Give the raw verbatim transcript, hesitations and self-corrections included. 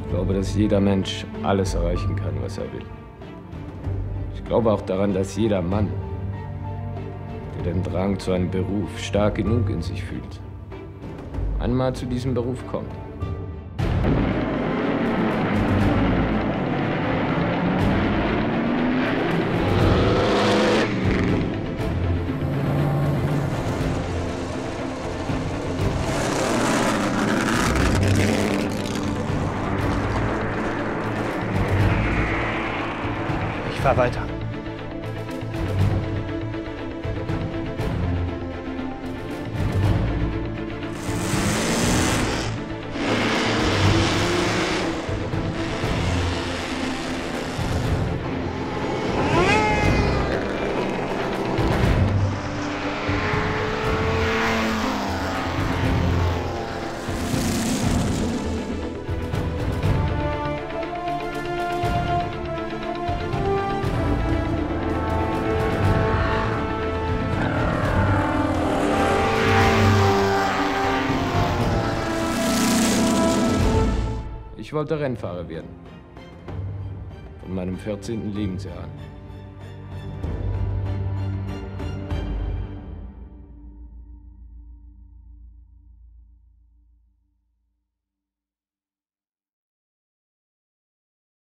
Ich glaube, dass jeder Mensch alles erreichen kann, was er will. Ich glaube auch daran, dass jeder Mann, der den Drang zu einem Beruf stark genug in sich fühlt, einmal zu diesem Beruf kommt. Ich fahr weiter. Ich wollte Rennfahrer werden. Von meinem vierzehnten Lebensjahr an.